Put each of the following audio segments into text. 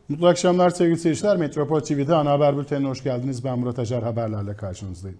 Mutlu akşamlar sevgili seyirciler. Metropol TV'de ana haber bültenine hoş geldiniz. Ben Murat Acar, haberlerle karşınızdayım.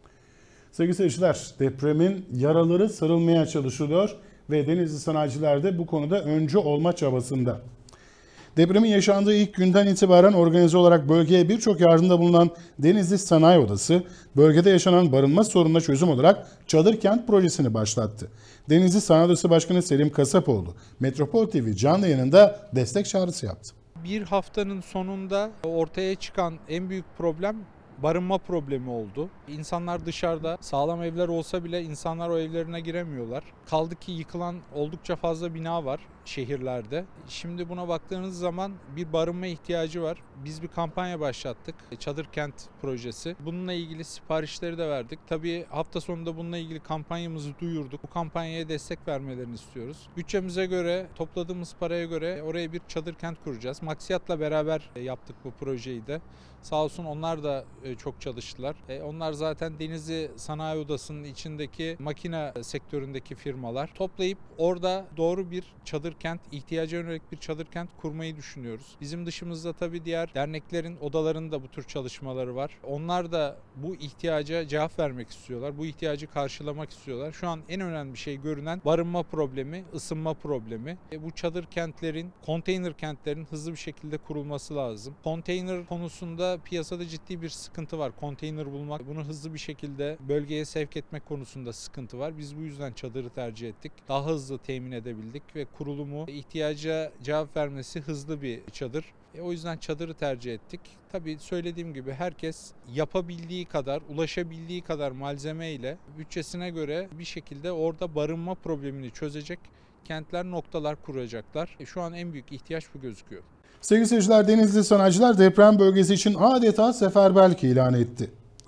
Sevgili seyirciler, depremin yaraları sarılmaya çalışılıyor ve Denizli sanayiciler de bu konuda öncü olma çabasında. Depremin yaşandığı ilk günden itibaren organize olarak bölgeye birçok yardımda bulunan Denizli Sanayi Odası, bölgede yaşanan barınma sorununa çözüm olarak Çadır Kent projesini başlattı. Denizli Sanayi Odası Başkanı Selim Kasapoğlu, Metropol TV canlı yayınında destek çağrısı yaptı. Bir haftanın sonunda ortaya çıkan en büyük problem barınma problemi oldu. İnsanlar dışarıda, sağlam evler olsa bile insanlar o evlerine giremiyorlar. Kaldı ki yıkılan oldukça fazla bina var şehirlerde. Şimdi buna baktığınız zaman bir barınma ihtiyacı var. Biz bir kampanya başlattık. Çadır Kent projesi. Bununla ilgili siparişleri de verdik. Tabii hafta sonunda bununla ilgili kampanyamızı duyurduk. Bu kampanyaya destek vermelerini istiyoruz. Bütçemize göre, topladığımız paraya göre oraya bir çadır kent kuracağız. Maksiyat'la beraber yaptık bu projeyi de. Sağ olsun onlar da çok çalıştılar. Onlar zaten Denizli Sanayi Odası'nın içindeki makine sektöründeki firmalar. Toplayıp orada doğru bir çadır kent, ihtiyaca yönelik bir çadır kent kurmayı düşünüyoruz. Bizim dışımızda tabii diğer derneklerin odalarında bu tür çalışmaları var. Onlar da bu ihtiyaca cevap vermek istiyorlar. Bu ihtiyacı karşılamak istiyorlar. Şu an en önemli şey görünen barınma problemi, ısınma problemi. Bu çadır kentlerin, konteyner kentlerin hızlı bir şekilde kurulması lazım. Konteyner konusunda piyasada ciddi bir sıkıntı var. Konteyner bulmak, bunu hızlı bir şekilde bölgeye sevk etmek konusunda sıkıntı var. Biz bu yüzden çadırı tercih ettik. Daha hızlı temin edebildik ve kurulumu, ihtiyaca cevap vermesi hızlı bir çadır. O yüzden çadırı tercih ettik. Tabii söylediğim gibi herkes yapabildiği kadar, ulaşabildiği kadar malzeme ile bütçesine göre bir şekilde orada barınma problemini çözecek kentler, noktalar kuracaklar. Şu an en büyük ihtiyaç bu gözüküyor. Sevgili seyirciler, Denizli sanayiciler deprem bölgesi için adeta seferberlik ilan etti.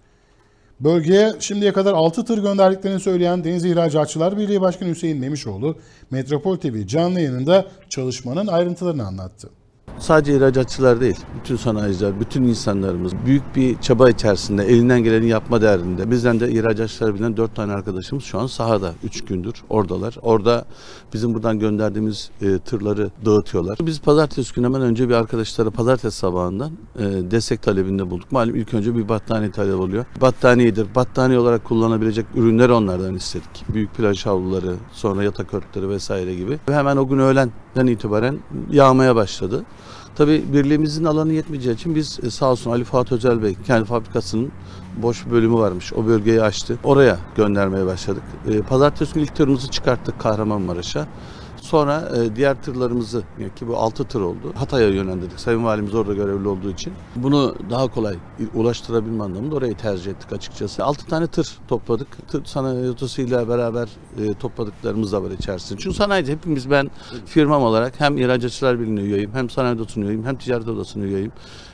Bölgeye şimdiye kadar 6 tır gönderdiklerini söyleyen Denizli İhracatçılar Birliği Başkanı Hüseyin Memişoğlu, Metropol TV canlı yayınında çalışmanın ayrıntılarını anlattı. Sadece ihracatçılar değil, bütün sanayiciler, bütün insanlarımız büyük bir çaba içerisinde, elinden geleni yapma derdinde. Bizden de ihracatçılar bilen 4 tane arkadaşımız şu an sahada 3 gündür oradalar. Orada bizim buradan gönderdiğimiz tırları dağıtıyorlar. Biz pazartesi günü hemen önce bir arkadaşlara pazartesi sabahından destek talebinde bulduk. Malum ilk önce bir battaniye talep oluyor. Battaniyedir, battaniye olarak kullanabilecek ürünleri onlardan istedik. Büyük plaj havluları, sonra yatak örtüleri vesaire gibi. Ve hemen o gün öğlenden itibaren yağmaya başladı. Tabii birliğimizin alanı yetmeyeceği için biz sağ olsun Ali Fuat Özel Bey kendi fabrikasının boş bir bölümü varmış. O bölgeyi açtı. Oraya göndermeye başladık. Pazartesi günü ilk tırımızı çıkarttık Kahramanmaraş'a. Sonra diğer tırlarımızı ki bu 6 tır oldu. Hatay'a yönlendirdik. Sayın Valimiz orada görevli olduğu için. Bunu daha kolay ulaştırabilme anlamında orayı tercih ettik açıkçası. 6 tane tır topladık. Tır sanayi odasıyla beraber topladıklarımız da var içerisinde. Çünkü sanayici hepimiz ben firmam olarak hem İhracatçılar Birliği'ne üyeyim, hem sanayi odasına üyeyim, hem ticaret odasına üyeyim.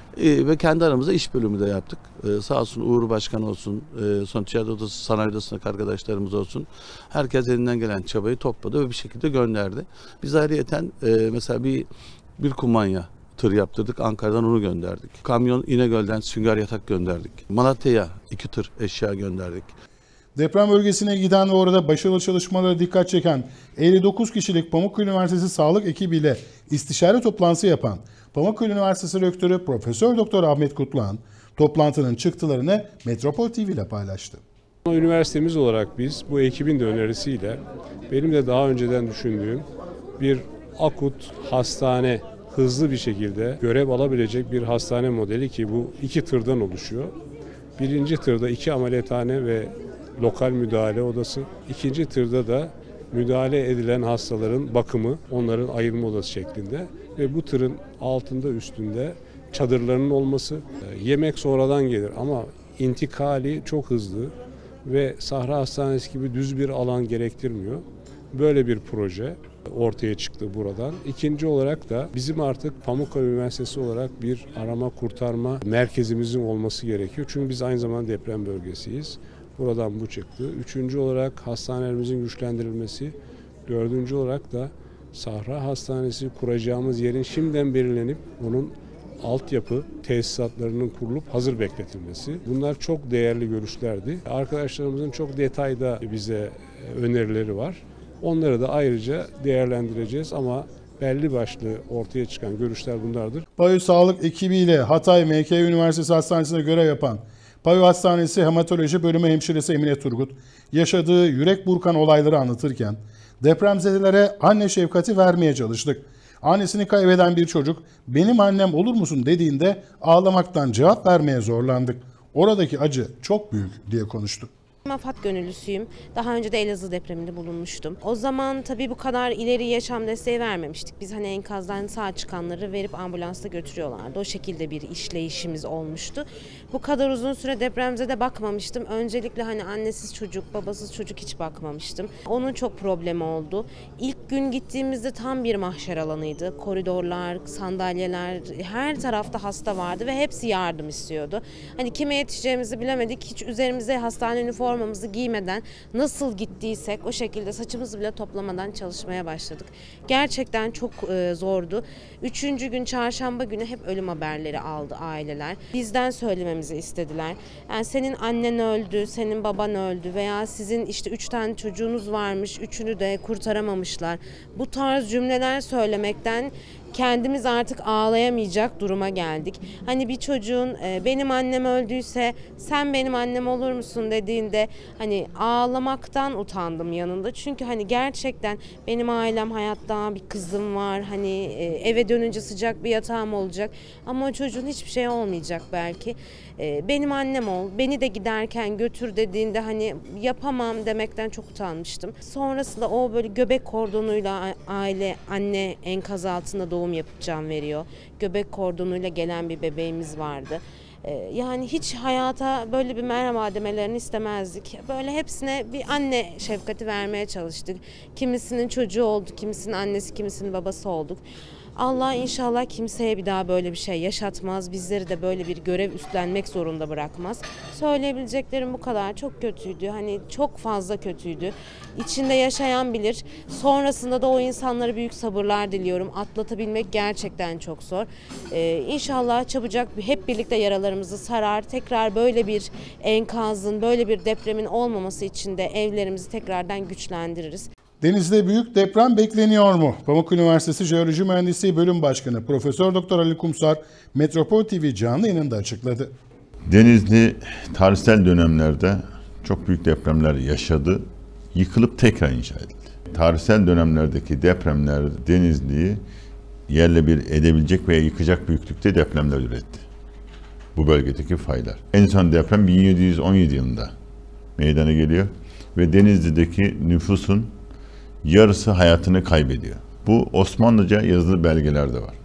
Ve kendi aramızda iş bölümü de yaptık. Sağ olsun Uğur Başkan olsun, son ticaret odası, sanayi odasındaki arkadaşlarımız olsun. Herkes elinden gelen çabayı topladı ve bir şekilde gönderdi. Biz ayrıyeten mesela bir kumanya tır yaptırdık. Ankara'dan onu gönderdik. Kamyon İnegöl'den sünger yatak gönderdik. Malatya'ya 2 tır eşya gönderdik. Deprem bölgesine giden ve orada başarılı çalışmalara dikkat çeken 59 kişilik Pamukkale Üniversitesi Sağlık ekibiyle istişare toplantısı yapan Pamukkale Üniversitesi Rektörü Profesör Doktor Ahmet Kutluhan, toplantının çıktılarını Metropol TV ile paylaştı. Üniversitemiz olarak biz bu ekibin de önerisiyle benim de daha önceden düşündüğüm bir akut hastane hızlı bir şekilde görev alabilecek bir hastane modeli ki bu 2 tırdan oluşuyor. Birinci tırda 2 ameliyathane ve lokal müdahale odası. İkinci tırda da müdahale edilen hastaların bakımı, onların ayırma odası şeklinde ve bu tırın altında üstünde çadırlarının olması. Yemek sonradan gelir ama intikali çok hızlı ve Sahra Hastanesi gibi düz bir alan gerektirmiyor. Böyle bir proje ortaya çıktı buradan. İkinci olarak da bizim artık Pamukkale Üniversitesi olarak bir arama kurtarma merkezimizin olması gerekiyor. Çünkü biz aynı zamanda deprem bölgesiyiz. Buradan bu çıktı. Üçüncü olarak hastanelerimizin güçlendirilmesi. Dördüncü olarak da Sahra Hastanesi kuracağımız yerin şimdiden belirlenip onun altyapı tesisatlarının kurulup hazır bekletilmesi. Bunlar çok değerli görüşlerdi. Arkadaşlarımızın çok detayda bize önerileri var. Onları da ayrıca değerlendireceğiz ama belli başlı ortaya çıkan görüşler bunlardır. PAYÜ Sağlık ekibiyle Hatay MK Üniversitesi Hastanesi'nde görev yapan PAYÜ Hastanesi Hematoloji Bölümü hemşiresi Emine Turgut yaşadığı yürek burkan olayları anlatırken depremzedelere anne şefkati vermeye çalıştık. Annesini kaybeden bir çocuk benim annem olur musun dediğinde ağlamaktan cevap vermeye zorlandık. Oradaki acı çok büyük diye konuştu. AFAD gönüllüsüyüm. Daha önce de Elazığ depreminde bulunmuştum. O zaman tabii bu kadar ileri yaşam desteği vermemiştik. Biz hani enkazdan sağ çıkanları verip ambulansla götürüyorlardı. O şekilde bir işleyişimiz olmuştu. Bu kadar uzun süre depremzede bakmamıştım. Öncelikle hani annesiz çocuk, babasız çocuk hiç bakmamıştım. Onun çok problemi oldu. İlk gün gittiğimizde tam bir mahşer alanıydı. Koridorlar, sandalyeler, her tarafta hasta vardı ve hepsi yardım istiyordu. Hani kime yetişeceğimizi bilemedik. Hiç üzerimize hastane üniformamızı giymeden nasıl gittiysek o şekilde saçımızı bile toplamadan çalışmaya başladık. Gerçekten çok zordu. 3. gün çarşamba günü hep ölüm haberleri aldı aileler. Bizden söylememizi istediler. Yani senin annen öldü, senin baban öldü veya sizin işte 3 tane çocuğunuz varmış, 3'ünü de kurtaramamışlar. Bu tarz cümleler söylemekten kendimiz artık ağlayamayacak duruma geldik. Hani bir çocuğun benim annem öldüyse sen benim annem olur musun dediğinde hani ağlamaktan utandım yanında. Çünkü hani gerçekten benim ailem hayatta, bir kızım var. Hani eve dönünce sıcak bir yatağım olacak. Ama o çocuğun hiçbir şey olmayacak belki. Benim annem ol, beni de giderken götür dediğinde hani yapamam demekten çok utanmıştım. Sonrasında o böyle göbek kordonuyla anne enkaz altında doğum yapıp can veriyor. Göbek kordonuyla gelen bir bebeğimiz vardı. Yani hiç hayata böyle bir merhaba demelerini istemezdik. Böyle hepsine bir anne şefkati vermeye çalıştık. Kimisinin çocuğu oldu, kimisinin annesi, kimisinin babası olduk. Allah inşallah kimseye bir daha böyle bir şey yaşatmaz. Bizleri de böyle bir görev üstlenmek zorunda bırakmaz. Söyleyebileceklerim bu kadar. Çok kötüydü. Hani çok fazla kötüydü. İçinde yaşayan bilir. Sonrasında da o insanlara büyük sabırlar diliyorum. Atlatabilmek gerçekten çok zor. İnşallah çabucak hep birlikte yaralarımızı sarar. Tekrar böyle bir enkazın, böyle bir depremin olmaması için de evlerimizi tekrardan güçlendiririz. Deniz'de büyük deprem bekleniyor mu? Pamuk Üniversitesi Jeoloji Mühendisliği Bölüm Başkanı Profesör Doktor Ali Kumsar Metropol TV canlı yayınında açıkladı. Denizli tarihsel dönemlerde çok büyük depremler yaşadı, yıkılıp tekrar inşa edildi. Tarihsel dönemlerdeki depremler Denizli'yi yerle bir edebilecek veya yıkacak büyüklükte depremler üretti. Bu bölgedeki faylar. En son deprem 1717 yılında meydana geliyor ve Denizli'deki nüfusun yarısı hayatını kaybediyor. Bu Osmanlıca yazılı belgelerde var.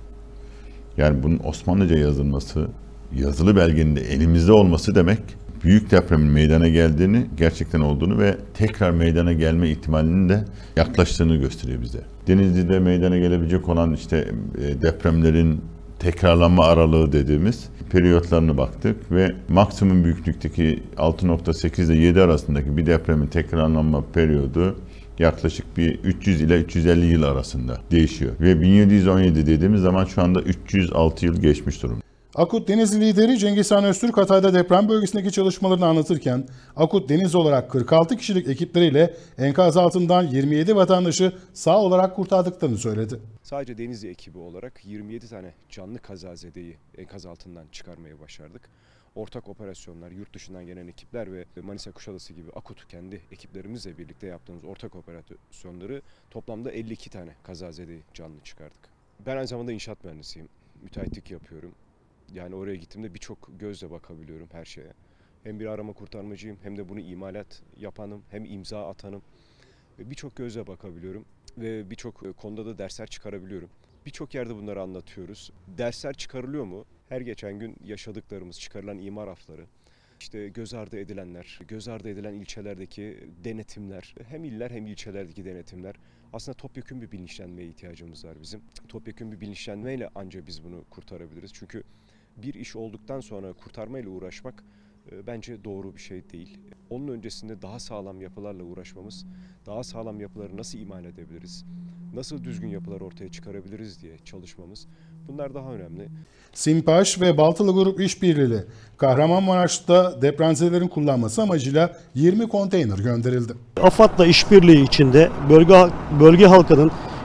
Yani bunun Osmanlıca yazılması, yazılı belgenin de elimizde olması demek büyük depremin meydana geldiğini, gerçekten olduğunu ve tekrar meydana gelme ihtimalinin de yaklaştığını gösteriyor bize. Denizli'de meydana gelebilecek olan işte depremlerin tekrarlanma aralığı dediğimiz periyotlarına baktık ve maksimum büyüklükteki 6.8 ile 7 arasındaki bir depremin tekrarlanma periyodu yaklaşık bir 300 ile 350 yıl arasında değişiyor. Ve 1717 dediğimiz zaman şu anda 306 yıl geçmiş durumda. Akut Denizli lideri Cengizhan Öztürk Hatay'da deprem bölgesindeki çalışmalarını anlatırken Akut Deniz olarak 46 kişilik ekipleriyle enkaz altından 27 vatandaşı sağ olarak kurtardıklarını söyledi. Sadece Denizli ekibi olarak 27 tane canlı kazazedeyi enkaz altından çıkarmayı başardık. Ortak operasyonlar, yurt dışından gelen ekipler ve Manisa Kuşadası gibi Akut kendi ekiplerimizle birlikte yaptığımız ortak operasyonları toplamda 52 tane kazazedeyi canlı çıkardık. Ben aynı zamanda inşaat mühendisiyim, müteahhitlik yapıyorum. Yani oraya gittiğimde birçok gözle bakabiliyorum her şeye. Hem bir arama kurtarmacıyım hem de bunu imalat yapanım, hem imza atanım. Ve birçok gözle bakabiliyorum ve birçok konuda da dersler çıkarabiliyorum. Birçok yerde bunları anlatıyoruz. Dersler çıkarılıyor mu? Her geçen gün yaşadıklarımız, çıkarılan imar afları, işte göz ardı edilenler, göz ardı edilen ilçelerdeki denetimler, hem iller hem ilçelerdeki denetimler. Aslında topyekün bir bilinçlenmeye ihtiyacımız var bizim. Topyekün bir bilinçlenmeyle ancak biz bunu kurtarabiliriz. Çünkü bir iş olduktan sonra kurtarmayla uğraşmak bence doğru bir şey değil. Onun öncesinde daha sağlam yapılarla uğraşmamız, daha sağlam yapıları nasıl imal edebiliriz, nasıl düzgün yapılar ortaya çıkarabiliriz diye çalışmamız, bunlar daha önemli. Simpaş ve Baltılı Grup işbirliğiyle Kahramanmaraş'ta depremzedelerin kullanması amacıyla 20 konteyner gönderildi. AFAD'la işbirliği içinde bölge halkının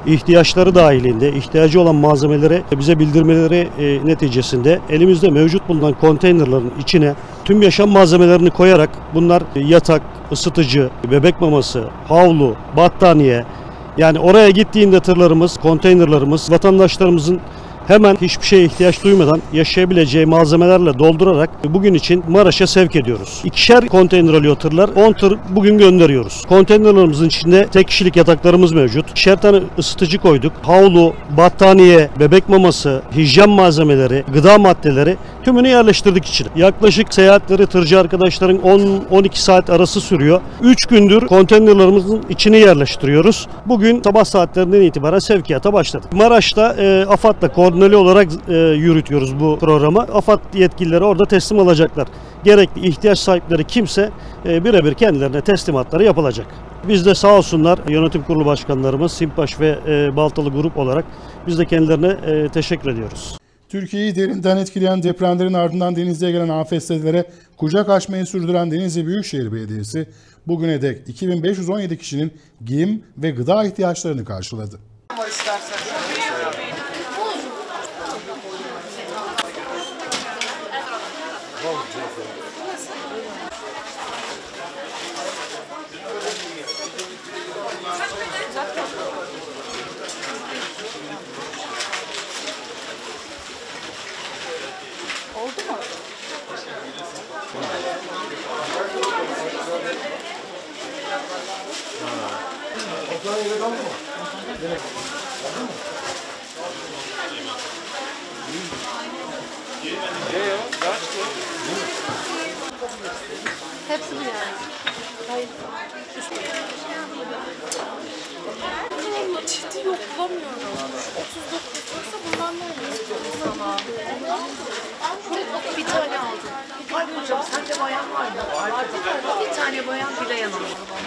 ihtiyaçları dahilinde ihtiyacı olan malzemeleri bize bildirmeleri neticesinde elimizde mevcut bulunan konteynerların içine tüm yaşam malzemelerini koyarak bunlar yatak, ısıtıcı, bebek maması, havlu, battaniye, yani oraya gittiğinde tırlarımız, konteynerlarımız vatandaşlarımızın hemen hiçbir şeye ihtiyaç duymadan yaşayabileceği malzemelerle doldurarak bugün için Maraş'a sevk ediyoruz. 2'şer konteyner alıyor tırlar, 10 tır bugün gönderiyoruz. Konteynerlarımızın içinde tek kişilik yataklarımız mevcut. 2'şer tane ısıtıcı koyduk. Havlu, battaniye, bebek maması, hijyen malzemeleri, gıda maddeleri tümünü yerleştirdik içine. Yaklaşık seyahatleri tırcı arkadaşların 10-12 saat arası sürüyor. 3 gündür konteynerlarımızın içini yerleştiriyoruz. Bugün sabah saatlerinden itibaren sevkiyata başladık. Maraş'ta AFAD'la koordineli olarak yürütüyoruz bu programı. AFAD yetkilileri orada teslim alacaklar. Gerekli ihtiyaç sahipleri kimse birebir kendilerine teslimatları yapılacak. Biz de sağ olsunlar yönetim kurulu başkanlarımız Simpaş ve Baltalı Grup olarak biz de kendilerine teşekkür ediyoruz. Türkiye'yi derinden etkileyen depremlerin ardından Denizli'ye gelen afetzedelere kucak açmayı sürdüren Denizli Büyükşehir Belediyesi bugüne dek 2517 kişinin giyim ve gıda ihtiyaçlarını karşıladı. Oldu mu? Hepsi bu yani. Hayır. Çifti yok bulamıyorum. 39 yoksa bundan ne oluyor? Bir tane aldım. Ay hocam sende bayan var mı? Bir tane bayan bir de yanım.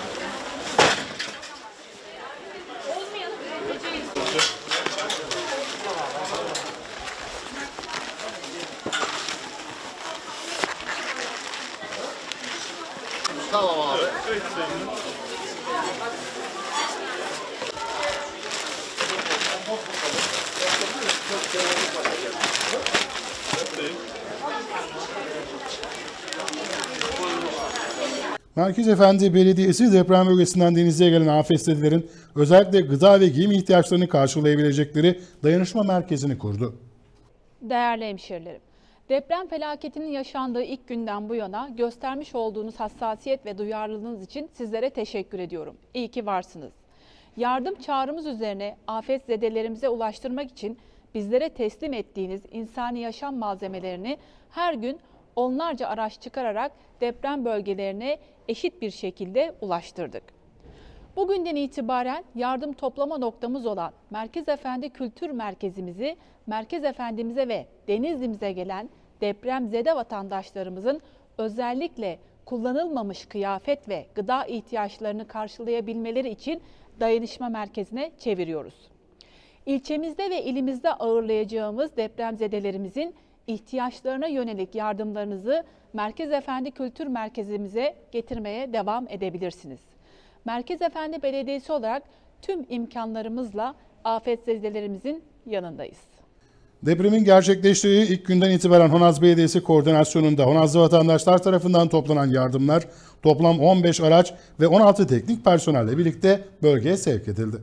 Tamam abi. Merkezefendi Belediyesi deprem bölgesinden Denizli'ye gelen afetzedelerin özellikle gıda ve giyim ihtiyaçlarını karşılayabilecekleri dayanışma merkezini kurdu. Değerli hemşehrilerim, deprem felaketinin yaşandığı ilk günden bu yana göstermiş olduğunuz hassasiyet ve duyarlılığınız için sizlere teşekkür ediyorum. İyi ki varsınız. Yardım çağrımız üzerine afetzedelerimize ulaştırmak için bizlere teslim ettiğiniz insani yaşam malzemelerini her gün onlarca araç çıkararak deprem bölgelerine eşit bir şekilde ulaştırdık. Bugünden itibaren yardım toplama noktamız olan Merkezefendi Kültür Merkezimizi Merkezefendimize ve Denizli'mize gelen depremzede vatandaşlarımızın özellikle kullanılmamış kıyafet ve gıda ihtiyaçlarını karşılayabilmeleri için dayanışma merkezine çeviriyoruz. İlçemizde ve ilimizde ağırlayacağımız depremzedelerimizin ihtiyaçlarına yönelik yardımlarınızı Merkezefendi Kültür Merkezimize getirmeye devam edebilirsiniz. Merkezefendi Belediyesi olarak tüm imkanlarımızla afetzedelerimizin yanındayız. Depremin gerçekleştiği ilk günden itibaren Honaz Belediyesi koordinasyonunda Honazlı vatandaşlar tarafından toplanan yardımlar toplam 15 araç ve 16 teknik personelle birlikte bölgeye sevk edildi.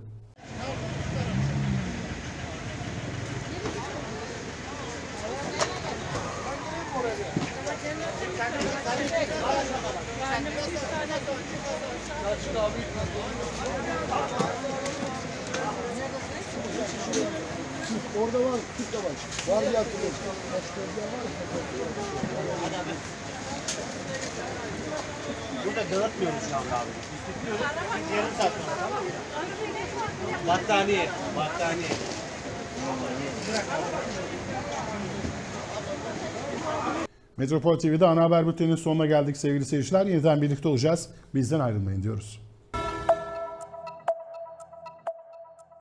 Orada var, küçük de var. Var diye hatırlıyorum. Burada dağıtmıyoruz şu anda abi. Biz tutuyoruz. Biz yarım saat sonra, tamam mı? Battaniye. Metropol TV'de ana haber bülteninin sonuna geldik sevgili seyirciler. Yeniden birlikte olacağız. Bizden ayrılmayın diyoruz.